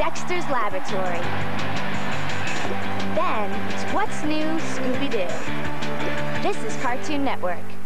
Dexter's Laboratory. Then, it's What's New, Scooby-Doo. This is Cartoon Network.